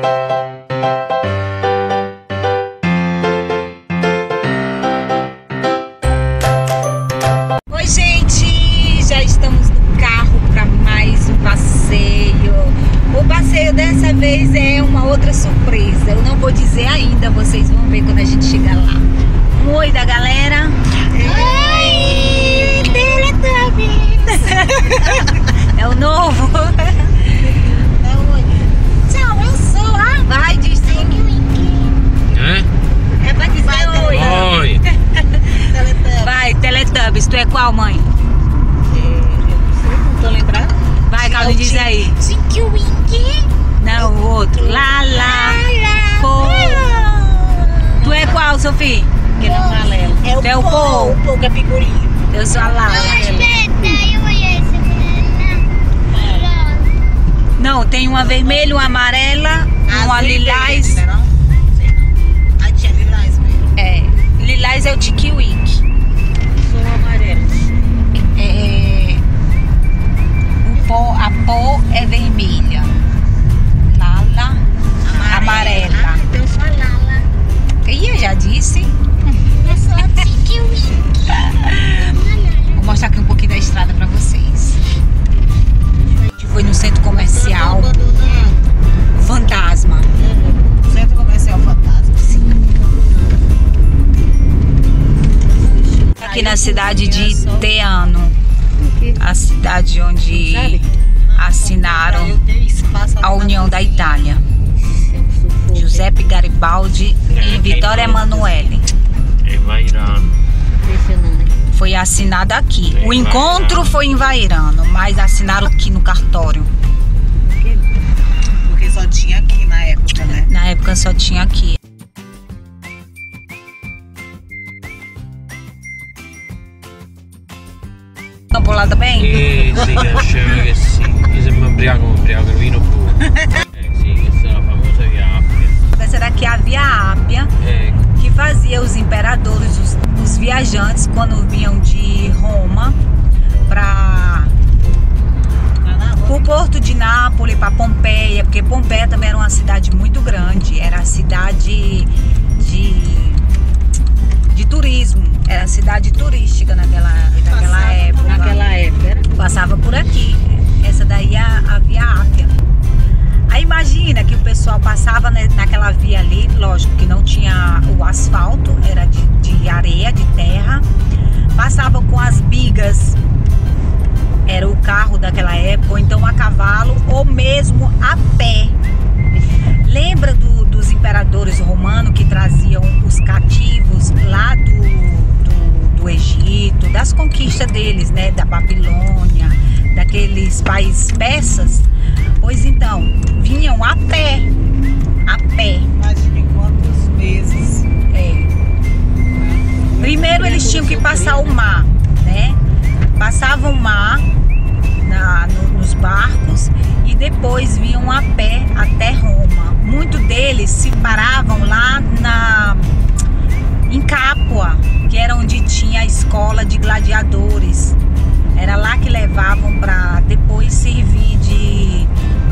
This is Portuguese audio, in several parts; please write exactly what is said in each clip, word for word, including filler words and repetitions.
Oi, gente, já estamos no carro para mais um passeio. O passeio dessa vez é uma outra surpresa. Eu não vou dizer ainda, vocês vão ver quando a gente chegar lá. Um oi da galera. Oi, Teletubbies. É o novo. Tchau, eu sou a... Vai, diz sim. É? É pra dizer vai, oi. Oi. Vai, Teletubbies. Tu é qual, mãe? Não tô lembrando. Vai, Gabi, diz aí. Tinky Winky. Não, o outro. Lala. Pô. Tu é qual, Sofia? Aquele amarelo. É o Tu é o Pô. Pô. O Pô que é figurinha. Eu sou a Lala. Não, tem uma vermelha, uma amarela, uma lilás. Não, não? Sei não. A tia lilás mesmo. É, lilás é o Tinky Winky. Sou amarelo. É, o pó, a pó é vermelha. Lala, amarela. Ah, então eu sou a Lala. E eu já disse. Eu sou a Tinky Winky. Vou mostrar aqui um pouquinho da estrada pra vocês. A gente foi no centro comercial Fantasma. Centro comercial Fantasma. Sim. Aqui na cidade de Teano, a cidade onde assinaram a União da Itália. Giuseppe Garibaldi e Vittorio Emanuele. Em Vairano. Foi assinado aqui. O encontro foi em Vairano, mas assinaram aqui no cartório. Porque só tinha aqui na época, né? Na época só tinha aqui. Vamos por lá também? Eh sì, che scemo che sì. Io se mi ubriaco, mi ubriaco il vino pure. Eh sì, questa è la famosa via Appia. Essa daqui é a Via Ápia, Eh, que fazia os imperadores, os, os viajantes, quando vinham de Roma para o porto de Nápoles, para Pompeia, porque Pompeia também era uma cidade muito grande, era a cidade de, de turismo, era a cidade turística naquela, naquela época. Naquela época. Era? Passava por aqui. Essa daí é a, a Via Ápia. Aí imagina que o pessoal passava naquela via ali, lógico que não tinha o asfalto, era de, de areia, de terra. Passava com as bigas, era o carro daquela época, ou então a cavalo, ou mesmo a pé. Lembra do, dos imperadores romanos que traziam os cativos lá do, do, do Egito, das conquistas deles, né, da Babilônia, daqueles países persas? Pois então, vinham a pé, a pé. Imagine quantos meses. É. Primeiro eles tinham que passar o mar, né? Passavam o mar na, no, nos barcos e depois vinham a pé até Roma. Muitos deles se paravam lá na, em Capua, que era onde tinha a escola de gladiadores. Era lá que levavam para depois servir de,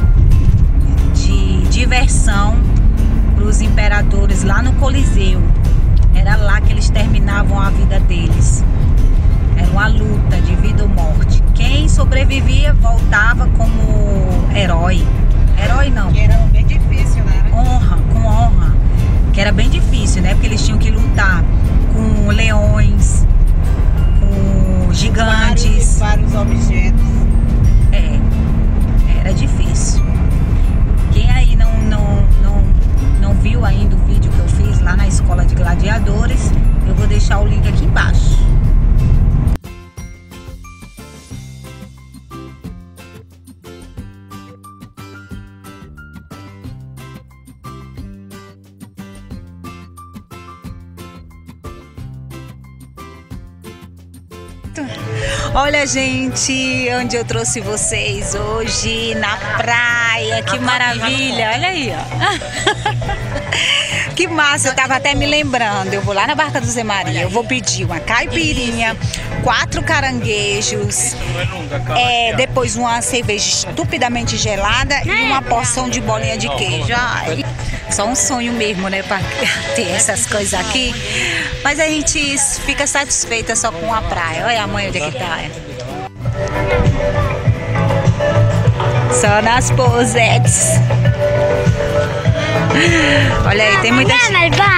de diversão para os imperadores lá no Coliseu. Era lá que eles terminavam a vida deles. Era uma luta de vida ou morte. Quem sobrevivia voltava como herói. Herói não. Que era bem difícil, né? Honra, com honra. Que era bem difícil, né? Porque eles tinham que lutar com leões, com gigantes. Vários, vários objetos. É, era difícil. Quem aí não, não, não, não viu ainda o vídeo que eu fiz lá na Escola de Gladiadores, eu vou deixar o link aqui embaixo. Olha, gente, onde eu trouxe vocês hoje, na praia. praia, que maravilha. Olha aí, ó. Que massa, eu tava até me lembrando. Eu vou lá na Barca do Zé Maria, eu vou pedir uma caipirinha, quatro caranguejos, é, depois uma cerveja estupidamente gelada e uma porção de bolinha de queijo. Ai, só um sonho mesmo, né, pra ter essas coisas aqui. Mas a gente fica satisfeita só com a praia. Olha a mãe onde é que tá. Só nas posetes. Olha aí, tem muita gente.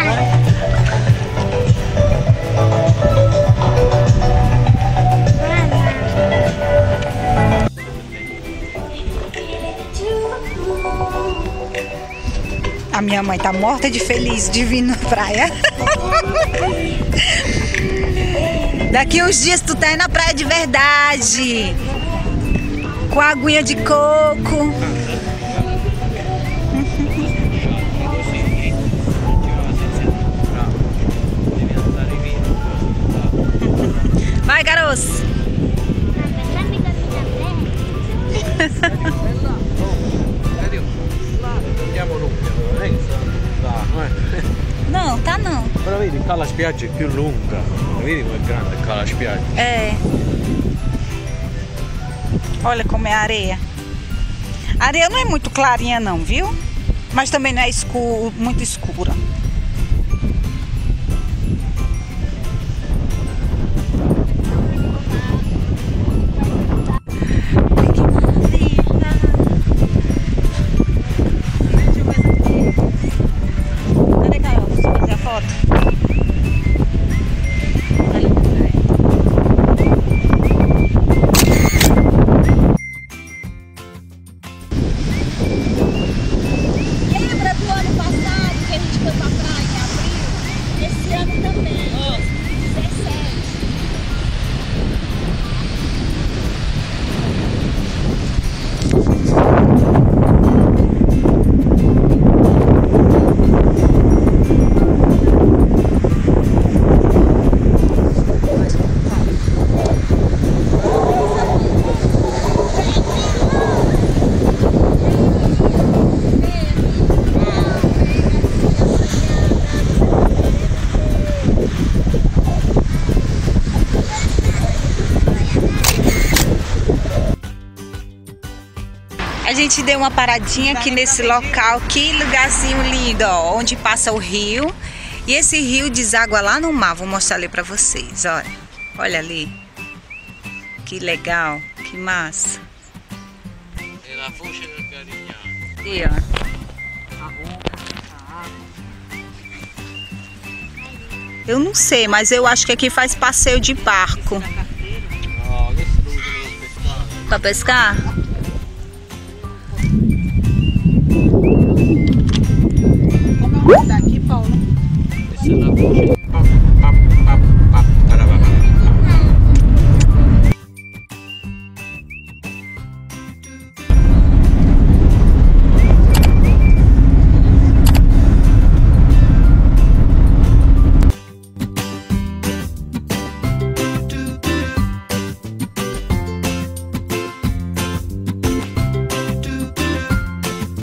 A minha mãe tá morta de feliz de vir na praia. Daqui uns dias tu tá aí na praia de verdade. Com a aguinha de coco. Vai, garoto! Não, tá não. Però vedi, qua la spiaggia è più lunga. Vedi come è grande qua la spiaggia? É. Olha como é a areia. A areia não é muito clarinha não, viu? Mas também não é escuro, muito escura. A gente deu uma paradinha aqui nesse local, que lugarzinho lindo, ó, onde passa o rio. E esse rio deságua lá no mar, vou mostrar ali pra vocês, olha. Olha ali. Que legal, que massa. É a foce del Carignano. E, ó. Eu não sei, mas eu acho que aqui faz passeio de barco. No, questo lo uso per pescare. Pra pescar?